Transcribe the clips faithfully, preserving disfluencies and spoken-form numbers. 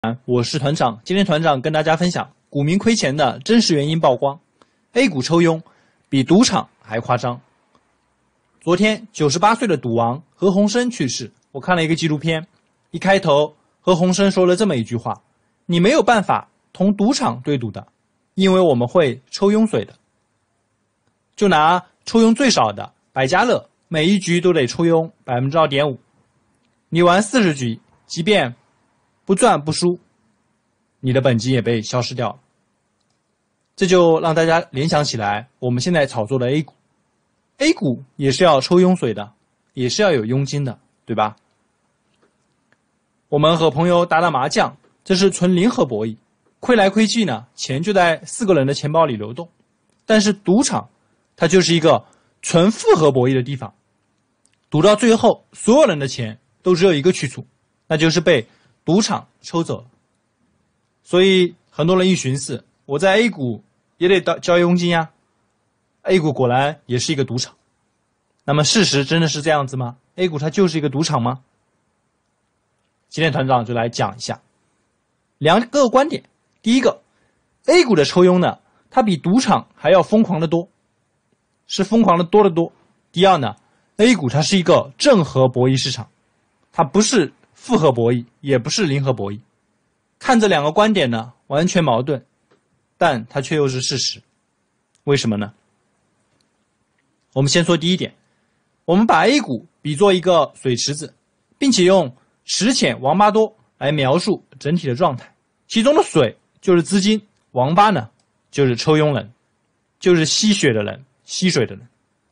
我是团长，今天团长跟大家分享股民亏钱的真实原因曝光 ，A 股抽佣比赌场还夸张。昨天九十八岁的赌王何鸿燊去世，我看了一个纪录片，一开头何鸿燊说了这么一句话：你没有办法同赌场对赌的，因为我们会抽佣水的。就拿抽佣最少的百家乐，每一局都得抽佣 百分之二点五， 你玩四十局，即便不赚不输，你的本金也被消失掉了。这就让大家联想起来我们现在炒作的 A 股 A 股也是要抽佣水的，也是要有佣金的，对吧？我们和朋友打打麻将，这是纯零和博弈，亏来亏去呢，钱就在四个人的钱包里流动。但是赌场它就是一个纯复合博弈的地方，赌到最后所有人的钱都只有一个去处，那就是被赌场抽走了。所以很多人一寻思，我在 A 股也得交佣金呀， A 股果然也是一个赌场。那么事实真的是这样子吗？ A 股它就是一个赌场吗？今天团长就来讲一下两个观点。第一个， A 股的抽佣呢，它比赌场还要疯狂的多，是疯狂的多得多。第二呢， A 股它是一个正和博弈市场，它不是复合博弈，也不是零和博弈。看这两个观点呢，完全矛盾，但它却又是事实。为什么呢？我们先说第一点，我们把 A 股比作一个水池子，并且用池浅王八多来描述整体的状态。其中的水就是资金，王八呢就是抽佣人，就是吸血的人，吸水的人。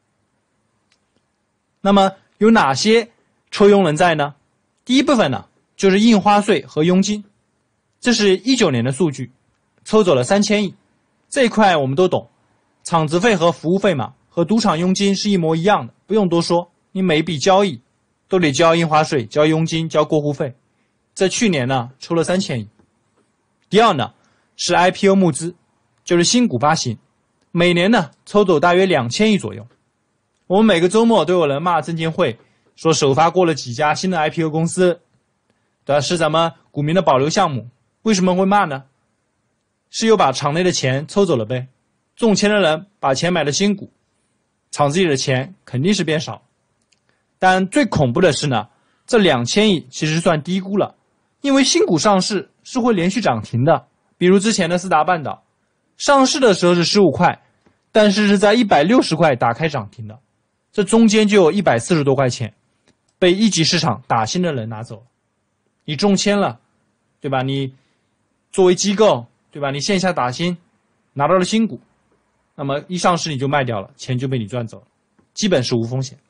那么有哪些抽佣人在呢？第一部分呢，就是印花税和佣金，这是一九年的数据，抽走了三千亿。这一块我们都懂，场子费和服务费嘛，和赌场佣金是一模一样的，不用多说，你每一笔交易都得交印花税、交佣金、交过户费。在去年呢，抽了三千亿。第二呢，是 I P O 募资，就是新股发行，每年呢抽走大约两千亿左右。我们每个周末都有人骂证监会，说首发过了几家新的 I P O 公司，对吧？是咱们股民的保留项目。为什么会骂呢？是又把场内的钱抽走了呗。中签的人把钱买了新股，场子里的钱肯定是变少。但最恐怖的是呢，这两千亿其实算低估了，因为新股上市是会连续涨停的。比如之前的四达半岛，上市的时候是十五块，但是是在一百六十块打开涨停的，这中间就有一百四十多块钱被一级市场打新的人拿走了。你中签了，对吧？你作为机构，对吧？你线下打新拿到了新股，那么一上市你就卖掉了，钱就被你赚走了，基本是无风险。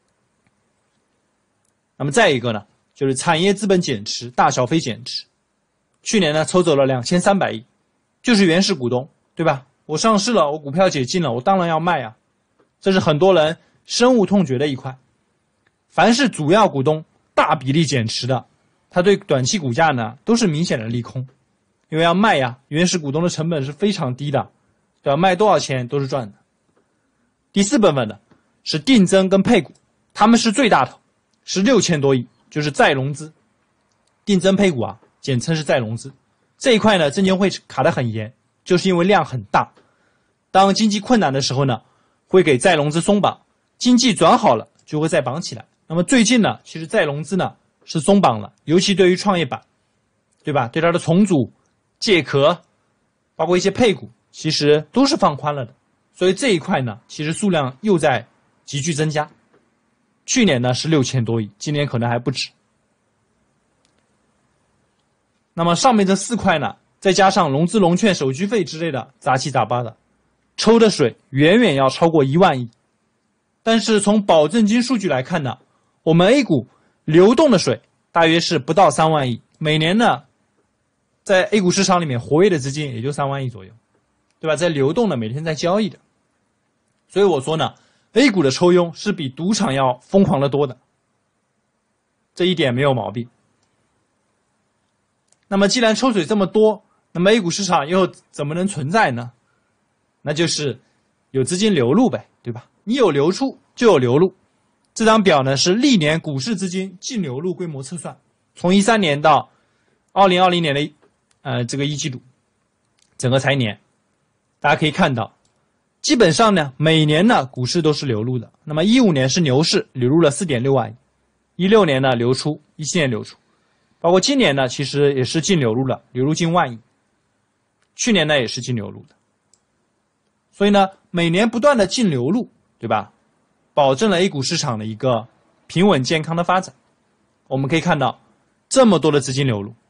那么再一个呢，就是产业资本减持，大小非减持。去年呢抽走了两千三百亿，就是原始股东，对吧？我上市了，我股票解禁了，我当然要卖啊。这是很多人深恶痛绝的一块。凡是主要股东大比例减持的，它对短期股价呢都是明显的利空，因为要卖呀，原始股东的成本是非常低的，对吧？卖多少钱都是赚的。第四部分呢是定增跟配股，他们是最大头，是六千多亿，就是再融资。定增配股啊，简称是再融资。这一块呢，证监会卡得很严，就是因为量很大。当经济困难的时候呢，会给再融资松绑，经济转好了就会再绑起来。那么最近呢，其实再融资呢是松绑了，尤其对于创业板，对吧？对它的重组、借壳，包括一些配股，其实都是放宽了的。所以这一块呢，其实数量又在急剧增加。去年呢是六千多亿，今年可能还不止。那么上面这四块呢，再加上融资融券手续费之类的杂七杂八的，抽的水远远要超过一万亿。但是从保证金数据来看呢，我们 A 股流动的水大约是不到三万亿，每年呢在 A 股市场里面活跃的资金也就三万亿左右，对吧？在流动的，每天在交易的。所以我说呢， A 股的抽佣是比赌场要疯狂的多的，这一点没有毛病。那么既然抽水这么多，那么 A 股市场又怎么能存在呢？那就是有资金流入呗，对吧？你有流出就有流入。这张表呢是历年股市资金净流入规模测算，从一三年到二零二零年的呃这个一季度，整个财年，大家可以看到，基本上呢每年呢股市都是流入的。那么一五年是牛市，流入了 四点六万亿，一六年呢流出，一七年流出，包括今年呢其实也是净流入了，流入近万亿，去年呢也是净流入的。所以呢每年不断的净流入，对吧，保证了 A 股市场的一个平稳健康的发展。我们可以看到这么多的资金流入，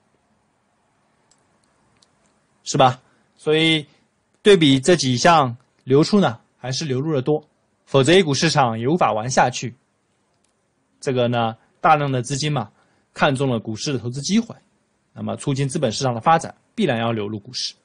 是吧？所以对比这几项流出呢，还是流入的多，否则 A 股市场也无法玩下去。这个呢，大量的资金嘛，看中了股市的投资机会，那么促进资本市场的发展，必然要流入股市。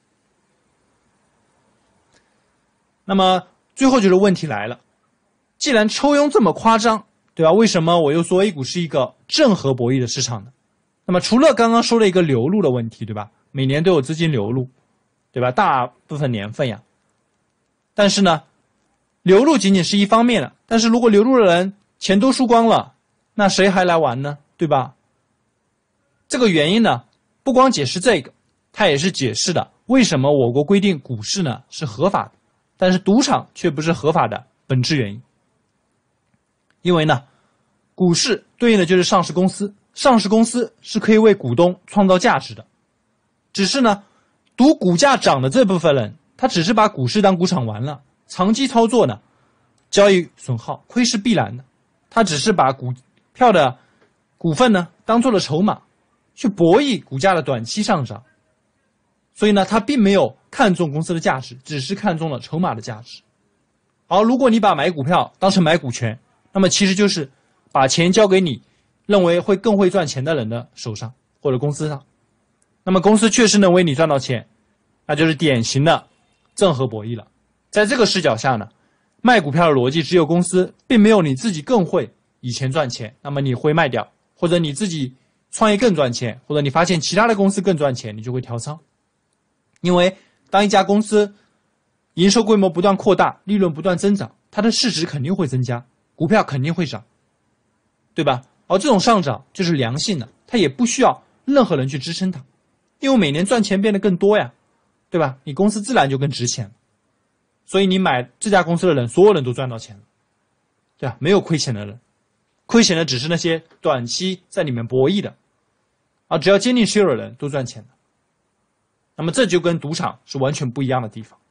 那么最后就是问题来了，既然抽佣这么夸张，对吧？为什么我又说 A 股是一个正和博弈的市场呢？那么除了刚刚说的一个流入的问题，对吧？每年都有资金流入，对吧？大部分年份呀。但是呢，流入仅仅是一方面了。但是如果流入的人钱都输光了，那谁还来玩呢？对吧？这个原因呢，不光解释这个，它也是解释的为什么我国规定股市呢是合法的，但是赌场却不是合法的本质原因。因为呢，股市对应的就是上市公司，上市公司是可以为股东创造价值的。只是呢，赌股价涨的这部分人，他只是把股市当股场玩了，长期操作呢，交易损耗，亏是必然的。他只是把股票的股份呢当做了筹码，去博弈股价的短期上涨。所以呢，他并没有看重公司的价值，只是看中了筹码的价值。而如果你把买股票当成买股权，那么其实就是把钱交给你认为会更会赚钱的人的手上或者公司上。那么公司确实能为你赚到钱，那就是典型的正和博弈了。在这个视角下呢，卖股票的逻辑只有公司并没有你自己更会以钱赚钱，那么你会卖掉，或者你自己创业更赚钱，或者你发现其他的公司更赚钱，你就会调仓。因为当一家公司营收规模不断扩大，利润不断增长，它的市值肯定会增加，股票肯定会涨，对吧？而这种上涨就是良性的，它也不需要任何人去支撑它，因为每年赚钱变得更多呀，对吧？你公司自然就更值钱了。所以你买这家公司的人，所有人都赚到钱了，对吧？没有亏钱的人，亏钱的只是那些短期在里面博弈的，而只要坚定持有的人都赚钱了。那么这就跟赌场是完全不一样的地方。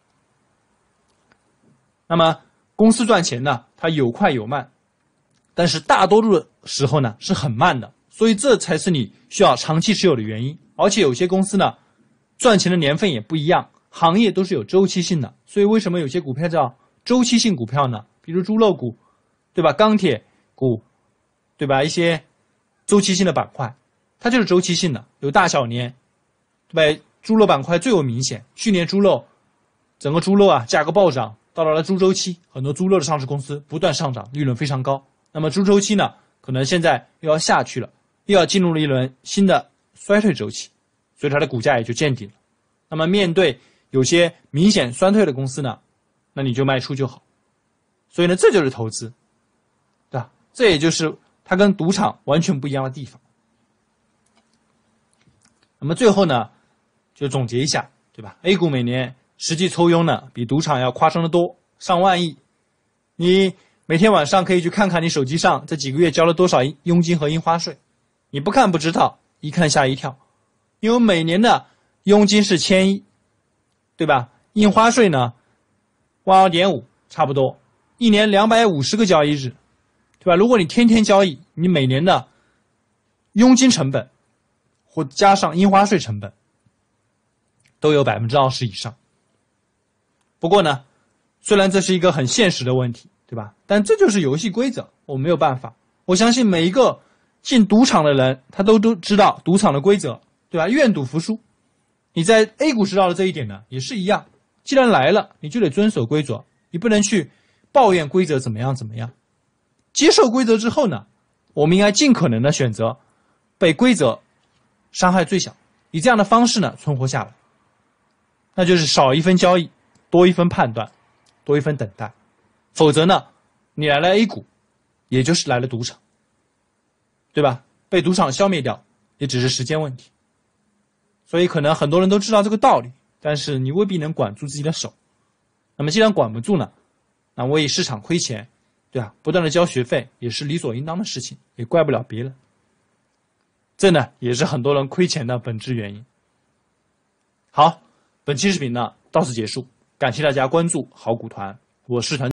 那么公司赚钱呢，它有快有慢，但是大多数的时候呢是很慢的，所以这才是你需要长期持有的原因。而且有些公司呢赚钱的年份也不一样，行业都是有周期性的，所以为什么有些股票叫周期性股票呢？比如猪肉股，对吧？钢铁股，对吧？一些周期性的板块，它就是周期性的，有大小年，对吧？猪肉板块最为明显，去年猪肉整个猪肉啊价格暴涨，到了猪周期，很多猪肉的上市公司不断上涨，利润非常高。那么猪周期呢，可能现在又要下去了，又要进入了一轮新的衰退周期，所以它的股价也就见顶了。那么面对有些明显衰退的公司呢，那你就卖出就好。所以呢，这就是投资，对吧？这也就是它跟赌场完全不一样的地方。那么最后呢，就总结一下，对吧 ？A 股每年实际抽佣呢，比赌场要夸张得多，上万亿。你每天晚上可以去看看你手机上这几个月交了多少佣金和印花税，你不看不知道，一看吓一跳。因为每年的佣金是千亿，对吧？印花税呢，万二点五，差不多，一年两百五十个交易日，对吧？如果你天天交易，你每年的佣金成本或加上印花税成本都有百分之二十以上。不过呢，虽然这是一个很现实的问题，对吧？但这就是游戏规则，我没有办法。我相信每一个进赌场的人，他都都知道赌场的规则，对吧？愿赌服输。你在 A 股知道的这一点呢，也是一样。既然来了，你就得遵守规则，你不能去抱怨规则怎么样怎么样。接受规则之后呢，我们应该尽可能的选择被规则伤害最小，以这样的方式呢存活下来。那就是少一分交易，多一分判断，多一分等待。否则呢，你来了 A 股，也就是来了赌场，对吧？被赌场消灭掉，也只是时间问题。 所以可能很多人都知道这个道理，但是你未必能管住自己的手。那么既然管不住呢，那为市场亏钱，对啊，不断的交学费也是理所应当的事情，也怪不了别人。这呢也是很多人亏钱的本质原因。好，本期视频呢到此结束，感谢大家关注好股团，我是团。